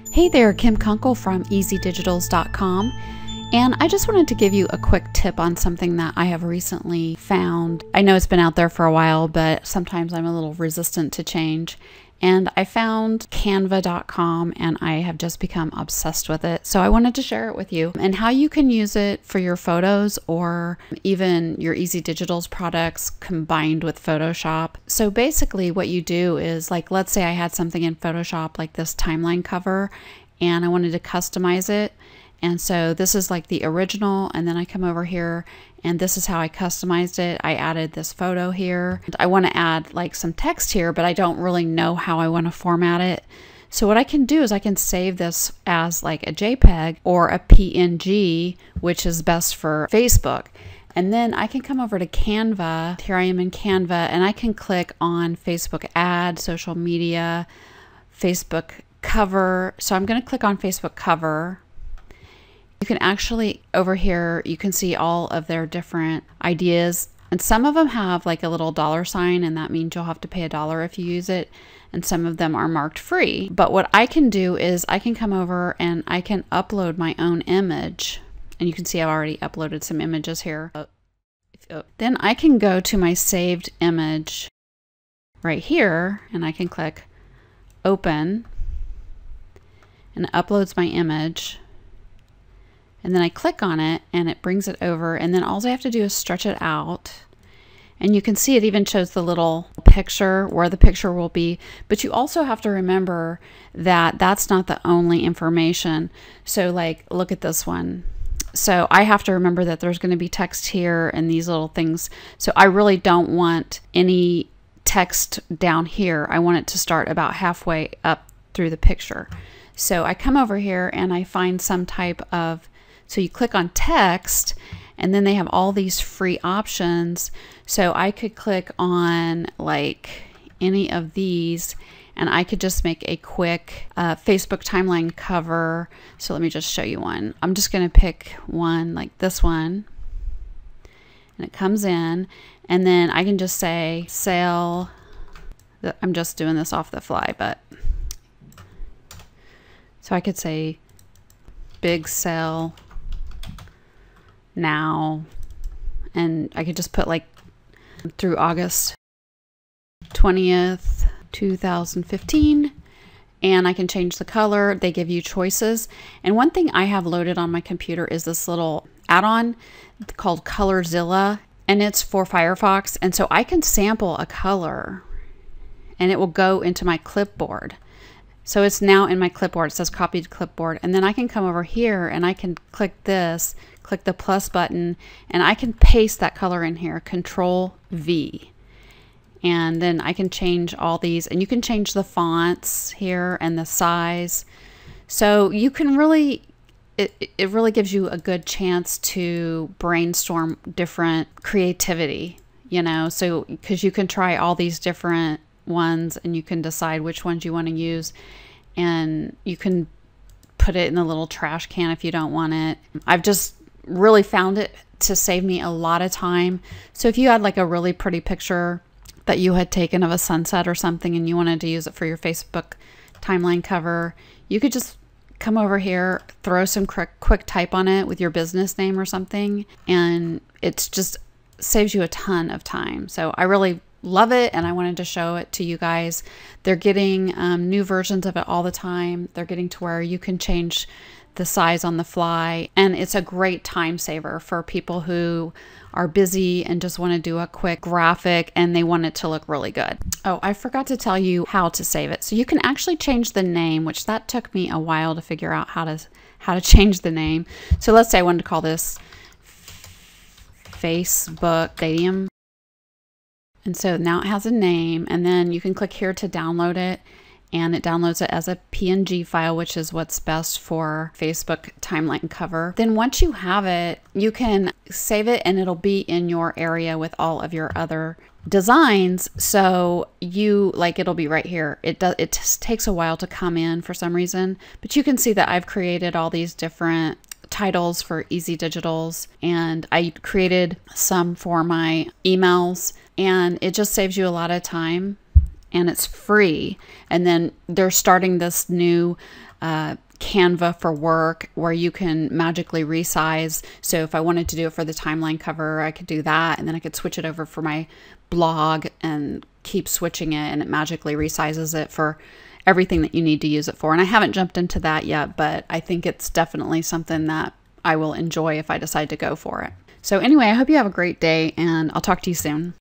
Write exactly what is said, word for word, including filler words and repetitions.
Hey there, Kim Kunkel from easy digitals dot com, and I just wanted to give you a quick tip on something that I have recently found. I know it's been out there for a while, but sometimes I'm a little resistant to change. And I found canva dot com and I have just become obsessed with it. So I wanted to share it with you and how you can use it for your photos or even your Easy Digitals products combined with Photoshop. So basically what you do is, like, let's say I had something in Photoshop like this timeline cover and I wanted to customize it. And so this is like the original, and then I come over here and this is how I customized it. I added this photo here. I want to add like some text here, but I don't really know how I want to format it. So what I can do is I can save this as like a JPEG or a P N G, which is best for Facebook. And then I can come over to Canva. Here I am in Canva, and I can click on Facebook ad, social media, Facebook cover. So I'm going to click on Facebook cover. You can actually, over here, you can see all of their different ideas. And some of them have like a little dollar sign, and that means you'll have to pay a dollar if you use it. And some of them are marked free. But what I can do is I can come over and I can upload my own image. And you can see I've already uploaded some images here. Then I can go to my saved image right here, and I can click open, and it uploads my image. And then I click on it and it brings it over, and then all I have to do is stretch it out. And you can see it even shows the little picture where the picture will be. But you also have to remember that that's not the only information. So like, look at this one. So I have to remember that there's going to be text here and these little things. So I really don't want any text down here. I want it to start about halfway up through the picture. So I come over here and I find some type of, so you click on text, and then they have all these free options. So I could click on like any of these, and I could just make a quick uh, Facebook timeline cover. So let me just show you one. I'm just going to pick one like this one, and it comes in, and then I can just say sale. I'm just doing this off the fly, but so I could say big sale now, and I could just put like through August twentieth two thousand fifteen, and I can change the color. They give you choices, and one thing I have loaded on my computer is this little add-on called Colorzilla, and it's for Firefox, and so I can sample a color and it will go into my clipboard. So it's now in my clipboard. It says copy to clipboard. And then I can come over here and I can click this, click the plus button, and I can paste that color in here, Control V. And then I can change all these, and you can change the fonts here and the size. So you can really, it, it really gives you a good chance to brainstorm different creativity, you know, so because you can try all these different ones and you can decide which ones you want to use, and you can put it in the little trash can if you don't want it. I've just really found it to save me a lot of time. So if you had like a really pretty picture that you had taken of a sunset or something and you wanted to use it for your Facebook timeline cover, you could just come over here, throw some quick, quick type on it with your business name or something, and it's just saves you a ton of time. So I really love it, and I wanted to show it to you guys. They're getting um, new versions of it all the time. They're getting to where you can change the size on the fly, and it's a great time saver for people who are busy and just want to do a quick graphic and they want it to look really good. Oh, I forgot to tell you how to save it. So you can actually change the name, which that took me a while to figure out how to how to change the name. So let's say I wanted to call this Facebook Stadium. And so now it has a name, and then you can click here to download it, and it downloads it as a P N G file, which is what's best for Facebook timeline cover. Then once you have it, you can save it and it'll be in your area with all of your other designs. So you like, it'll be right here. It does, it just takes a while to come in for some reason, but you can see that I've created all these different titles for Easy Digitals, and I created some for my emails, and it just saves you a lot of time. and it's free. And then they're starting this new uh, Canva for work where you can magically resize. So if I wanted to do it for the timeline cover, I could do that, and then I could switch it over for my blog and keep switching it, and it magically resizes it for everything that you need to use it for. And I haven't jumped into that yet, but I think it's definitely something that I will enjoy if I decide to go for it. So anyway, I hope you have a great day, and I'll talk to you soon.